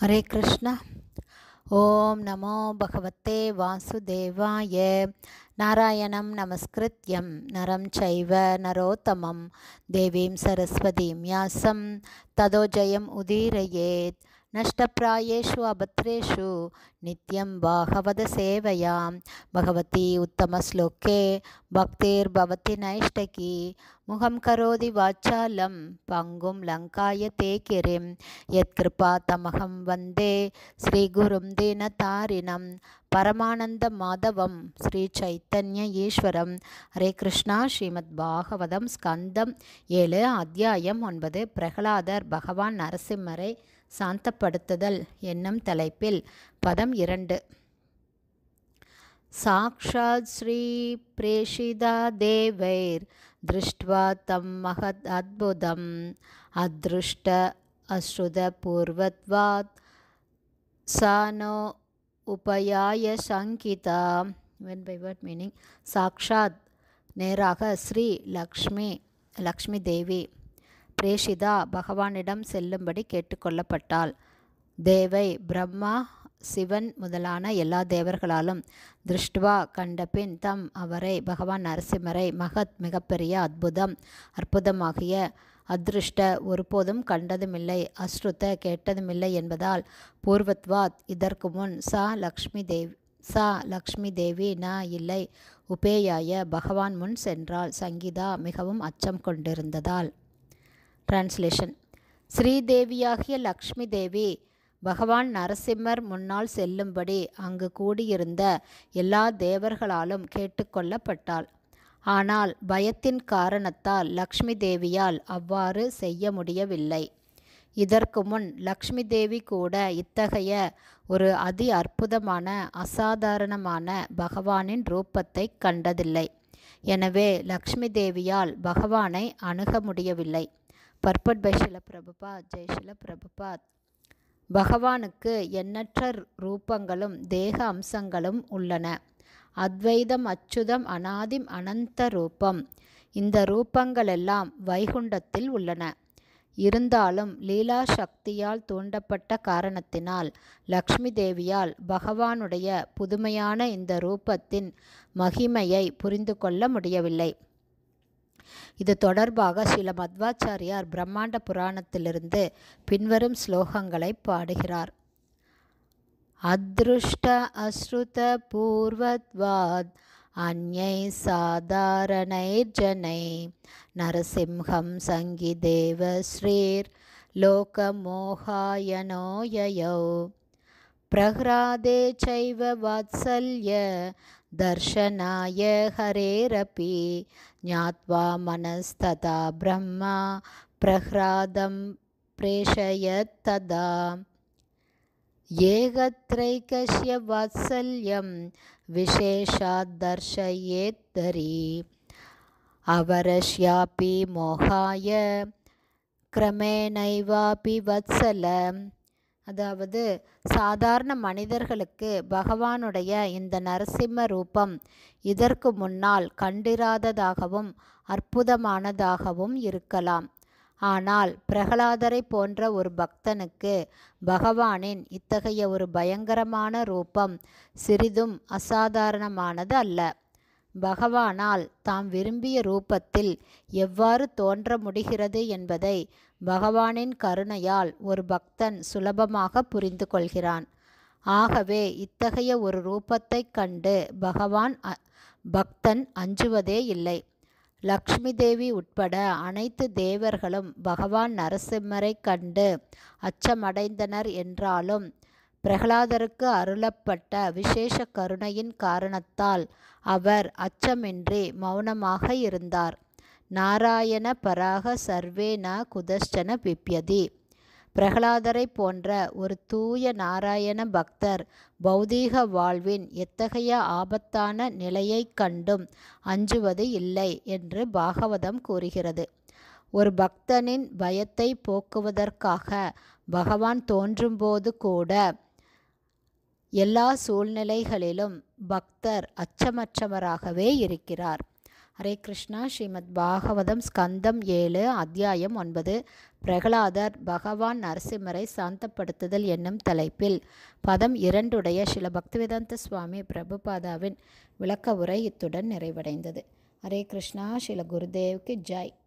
हरे कृष्ण। ओम नमो भगवते वासुदेवाय। नारायणं नमस्कृत्यं नरं चैव नरोत्तमं देवीं सरस्वतीं व्यासं ततो जयम् उदीरयेत्। नष्टप्रायेषु अभद्रेषु नित्यं भागवत सेवयां भगवती उत्तमश्लोके भक्तिर्भवति नैष्टकी। मुखं करोति वाचालं पङ्गुं लङ्कायते गिरिं यत्कृपातमहं वन्दे श्रीगुरुं दीनतारिणं परमानन्दमाधवं श्रीचैतन्य ईश्वरं। हरे कृष्णा. ஸ்ரீமத் பாகவதம் ஸ்கந்தம் 7 அத்தியாயம் 9 பிரகலாதர் பகவான் நரசிம்மரை சாந்தப்படுத்துதல் என்னும் தலைப்பில் பதம் 2. சாக்ஷாத் ஸ்ரீ பிரேஷிதா தேவைர் திருஷ்ட்வா தம் மகத் அத்புதம் அத்ருஷ்ட அஸ்ருத பூர்வத்வாத் சானோ உபயாய சங்கிதா. வென் பை வேர்ட் மீனிங் சாக்ஷாத் நேராக ஸ்ரீ லக்ஷ்மி தேவி பிரேஷிதா பகவானிடம் செல்லும்படி கேட்டுக்கொள்ளப்பட்டாள். தேவை பிரம்மா சிவன் முதலான எல்லா தேவர்களாலும் திருஷ்டுவா கண்டபின் தம் அவரை பகவான் நரசிம்மரை மகத் மிகப்பெரிய அற்புதமாகிய அதிருஷ்ட ஒருபோதும் கண்டதுமில்லை, அஸ்ருத கேட்டதுமில்லை என்பதால் பூர்வத்வாத் இதற்கு முன் சா லக்ஷ்மி தேவி இல்லை உபேயாய பகவான் முன் சென்றாள். சங்கீதா மிகவும் அச்சம் கொண்டிருந்ததால். டிரான்ஸ்லேஷன். ஸ்ரீதேவியாகிய லக்ஷ்மி தேவி பகவான் நரசிம்மர் முன்னால் செல்லும்படி அங்கு கூடியிருந்த எல்லா தேவர்களாலும் கேட்டுக்கொள்ளப்பட்டாள். ஆனால் பயத்தின் காரணத்தால் லக்ஷ்மி தேவியால் அவ்வாறு செய்ய முடியவில்லை. இதற்கு முன் லக்ஷ்மி தேவி கூட இத்தகைய ஒரு அதி அற்புதமான அசாதாரணமான பகவானின் ரூபத்தை கண்டதில்லை. எனவே லக்ஷ்மி தேவியால் பகவானை அணுக முடியவில்லை. Purport by Srila Prabhupad. ஜெய் ஷில பிரபுபாத். பகவானுக்கு எண்ணற்ற ரூபங்களும் தேக அம்சங்களும் உள்ளன. அத்வைதம் அச்சுதம் அனாதிம் அனந்த ரூபம். இந்த ரூபங்களெல்லாம் வைகுண்டத்தில் உள்ளன. இருந்தாலும் லீலா சக்தியால் தூண்டப்பட்ட காரணத்தினால் லக்ஷ்மி தேவியால் பகவானுடைய புதுமையான இந்த ரூபத்தின் மகிமையை புரிந்து கொள்ள முடியவில்லை. இது தொடர்பாக ஸ்ரீல மத்வாச்சாரியார் பிரம்மாண்ட புராணத்திலிருந்து பின்வரும் ஸ்லோகங்களை பாடுகிறார். அத்ருஷ்ட அஸ்ருத பூர்வத்வாத் அன்யை சாதாரணைர் ஜனை நரசிம்ஹம் சங்கிதேவ ஸ்ரீர் லோகமோகாயனோ யயோ பிரஹ்லாதே சைவ வாத்சல்ய தர்ஷனாய ஹரேரபி ஞாத்வா மனஸ்ததா பிரம்மா பிரஹ்லாதம் பிரேஷயத் ததா ஏகத்ரைகஸ்ய வாத்சல்யம் விசேஷாத் தர்ஷயேத்தரி அவரஷ்யாபி மோகாய கிரமேணைவாபி வத்சல. அதாவது சாதாரண மனிதர்களுக்கு பகவானுடைய இந்த நரசிம்ம ரூபம் இதற்கு முன்னால் கண்டிராததாகவும் அற்புதமானதாகவும் இருக்கலாம். ஆனால் பிரகலாதரை போன்ற ஒரு பக்தனுக்கு பகவானின் இத்தகைய ஒரு பயங்கரமான ரூபம் சிறிதும் அசாதாரணமானது அல்ல. பகவானால் தாம் விரும்பிய ரூபத்தில் எவ்வாறு தோன்ற முடிகிறது என்பதை பகவானின் கருணையால் ஒரு பக்தன் சுலபமாக புரிந்து கொள்கிறான். ஆகவே இத்தகைய ஒரு ரூபத்தை கண்டு பக்தன் அஞ்சுவதே இல்லை. லக்ஷ்மி தேவி உட்பட அனைத்து தேவர்களும் பகவான் நரசிம்மரை கண்டு அச்சமடைந்தனர் என்றாலும் பிரகலாதருக்கு அருளப்பட்ட விசேஷ கருணையின் காரணத்தால் அவர் அச்சமின்றி மௌனமாக இருந்தார். நாராயண பராக சர்வே ந குதஷ்டன பிப்யதி. பிரகலாதரை போன்ற ஒரு தூய நாராயண பக்தர் பௌதீக வாழ்வின் எத்தகைய ஆபத்தான நிலையை கண்டும் அஞ்சுவது இல்லை என்று பாகவதம் கூறுகிறது. ஒரு பக்தனின் பயத்தை போக்குவதற்காக பகவான் தோன்றும்போது கூட எல்லா சூழ்நிலைகளிலும் பக்தர் அச்சமற்றவராகவே இருக்கிறார். ஹரே கிருஷ்ணா. ஸ்ரீமத் பாகவதம் ஸ்கந்தம் 7 அத்தியாயம் 9 பிரகலாதர் பகவான் நரசிம்மரை சாந்தப்படுத்துதல் என்னும் தலைப்பில் பதம் 2 ஸ்ரீல பக்திவேதாந்த சுவாமி பிரபுபாதாவின் விளக்க உரை இத்துடன் நிறைவடைந்தது. ஹரே கிருஷ்ணா. ஸ்ரீல குருதேவ்க்கு ஜெய்.